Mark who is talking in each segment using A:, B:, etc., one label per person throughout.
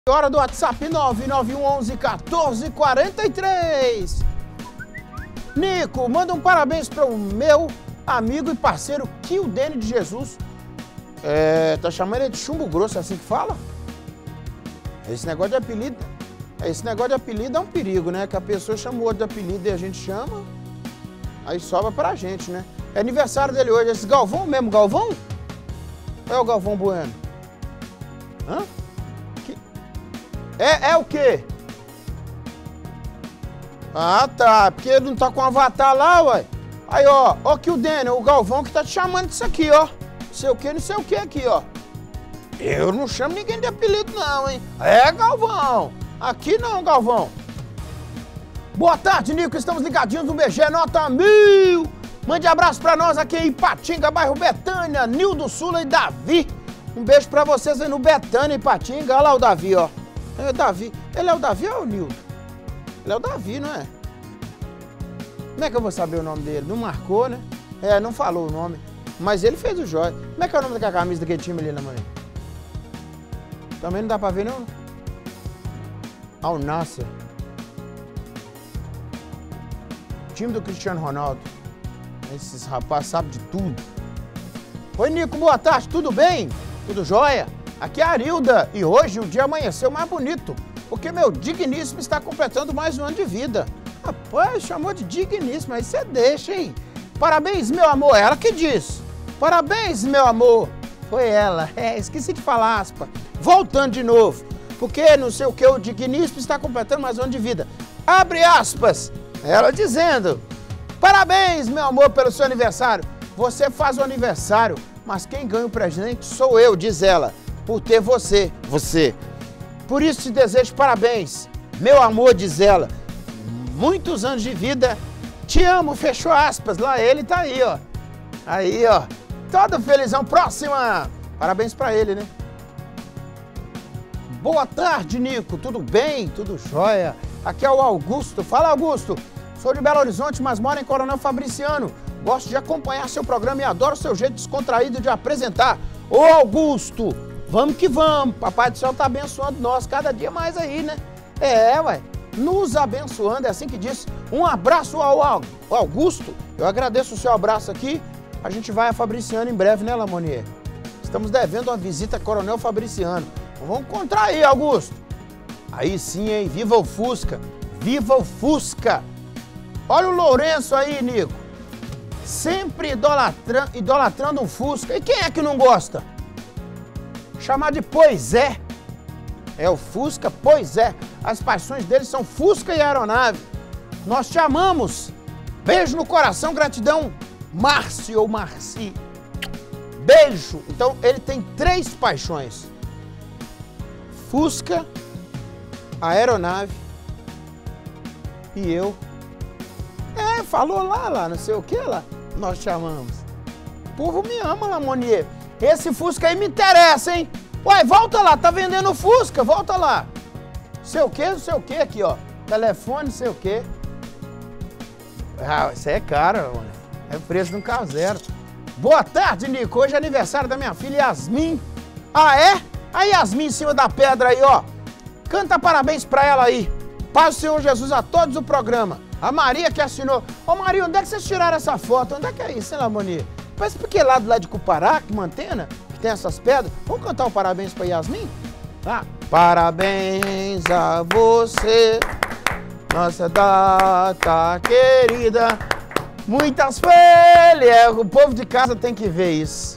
A: Hora do WhatsApp 991111443. Nico, manda um parabéns para o meu amigo e parceiro Kildene de Jesus. Tá chamando ele de chumbo grosso, é assim que fala? Esse negócio de apelido é um perigo, né? Que a pessoa chama o outro de apelido e a gente chama, aí sobra pra gente, né? É aniversário dele hoje, esse Galvão mesmo, Galvão? Ou é o Galvão Bueno? Hã? É o quê? Ah, tá. Porque ele não tá com o avatar lá, ué. Aí, ó Kildene, o Galvão que tá te chamando disso aqui, ó. Não sei o que aqui, ó. Eu não chamo ninguém de apelido, não, hein? É, Galvão. Aqui não, Galvão. Boa tarde, Nico. Estamos ligadinhos no BG Nota 1000. Mande abraço pra nós aqui em Ipatinga, bairro Betânia, Nildo Sula e Davi. Um beijo pra vocês aí no Betânia, Ipatinga. Olha lá o Davi, ó. É o Davi. Ele é o Davi ou é o Nildo? Ele é o Davi, não é? Como é que eu vou saber o nome dele? Não marcou, né? Não falou o nome. Mas ele fez o jóia. Como é que é o nome daquela camisa daquele time ali, né, mãe? Também não dá pra ver, não? Al Nassr. Time do Cristiano Ronaldo. Esses rapazes sabem de tudo. Oi, Nico, boa tarde. Tudo bem? Tudo jóia? Aqui é a Arilda e hoje o dia amanheceu mais bonito, porque meu digníssimo está completando mais um ano de vida. Rapaz, chamou de digníssimo, aí você deixa, hein? Parabéns, meu amor, ela que diz. Parabéns, meu amor. Foi ela, esqueci de falar, aspa. Voltando de novo, porque não sei o que, o digníssimo está completando mais um ano de vida. Abre aspas, ela dizendo. Parabéns, meu amor, pelo seu aniversário. Você faz o aniversário, mas quem ganha o presente sou eu, diz ela. Por ter você. Por isso te desejo parabéns, meu amor, diz ela. Muitos anos de vida, te amo, fechou aspas. Lá ele tá aí, ó. Aí, ó. Todo felizão. Próxima. Parabéns pra ele, né? Boa tarde, Nico. Tudo bem? Tudo jóia? Aqui é o Augusto. Fala, Augusto. Sou de Belo Horizonte, mas moro em Coronel Fabriciano. Gosto de acompanhar seu programa e adoro seu jeito descontraído de apresentar. Ô, Augusto, vamos que vamos. Papai do Céu tá abençoando nós cada dia mais aí, né? Ué. Nos abençoando, é assim que diz. Um abraço ao Augusto. Eu agradeço o seu abraço aqui. A gente vai a Fabriciano em breve, né, Lamonier? Estamos devendo uma visita a Coronel Fabriciano. Vamos encontrar aí, Augusto. Aí sim, hein? Viva o Fusca. Viva o Fusca. Olha o Lourenço aí, Nico. Sempre idolatrando um Fusca. E quem é que não gosta? Chamar de pois é. É o Fusca, pois é. As paixões dele são Fusca e aeronave. Nós te amamos. Beijo no coração, gratidão. Márcio ou Marci. Beijo. Então, ele tem 3 paixões. Fusca, aeronave e eu. Falou lá, não sei o que lá. Nós te amamos. O povo me ama, Lamonier. Esse Fusca aí me interessa, hein? Ué, volta lá, tá vendendo Fusca, volta lá. Não sei o que aqui, ó. Telefone, não sei o que. Isso aí é caro, mano. É o preço de um carro zero. Boa tarde, Nico. Hoje é aniversário da minha filha Yasmin. Ah, é? A Yasmin em cima da pedra aí, ó. Canta parabéns pra ela aí. Paz do Senhor Jesus a todos o programa. A Maria que assinou. Ô, Maria, onde é que vocês tiraram essa foto? Onde é que é isso, hein, Lamonier? Parece porque lá do lado de Cupará, que Mantena, que tem essas pedras. Vamos cantar um parabéns pra Yasmin? Parabéns a você, nossa data querida. Muitas felizes. O povo de casa tem que ver isso.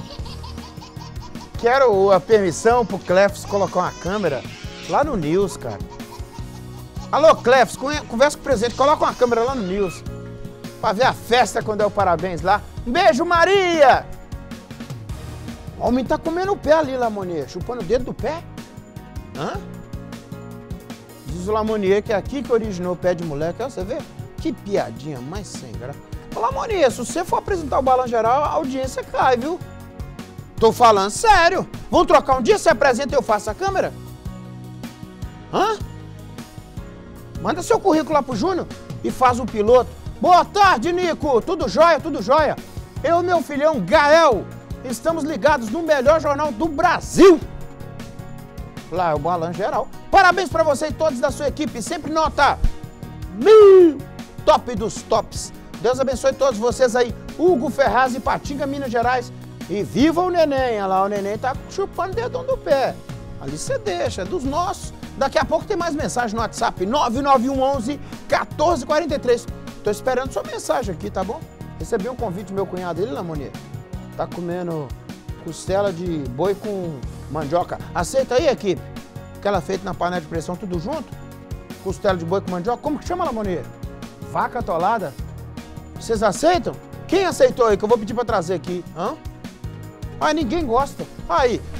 A: Quero a permissão pro Clefs colocar uma câmera lá no News, cara. Alô, Clefs, conversa com o presidente, coloca uma câmera lá no News. Pra ver a festa quando é o parabéns lá. Um beijo, Maria! O homem tá comendo o pé ali, Lamonier, chupando o dedo do pé. Diz o Lamonier que é aqui que originou o pé de moleque. Você vê? Que piadinha mais sem graça. Ô, Lamonier, se você for apresentar o Balanço Geral, a audiência cai, viu? Tô falando sério. Vamos trocar um dia, você apresenta e eu faço a câmera? Manda seu currículo lá pro Júnior e faz um piloto. Boa tarde, Nico. Tudo jóia, tudo jóia. Eu e meu filhão Gael estamos ligados no melhor jornal do Brasil. Lá é o balanço geral. Parabéns para você e todos da sua equipe. Sempre nota 1000. Top dos tops. Deus abençoe todos vocês aí. Hugo Ferraz e Patinga, Minas Gerais. E viva o neném. Olha lá, o neném tá chupando o dedão do pé. Ali você deixa, é dos nossos. Daqui a pouco tem mais mensagem no WhatsApp. 99111 1443. Tô esperando sua mensagem aqui, tá bom? Recebi um convite do meu cunhado, ele, Lamonier. Tá comendo costela de boi com mandioca. Aceita aí, equipe? Aquela feita na panela de pressão, tudo junto? Costela de boi com mandioca. Como que chama, Lamonier? Vaca atolada. Vocês aceitam? Quem aceitou aí? Que eu vou pedir pra trazer aqui. Hã? Ah, ninguém gosta. Aí,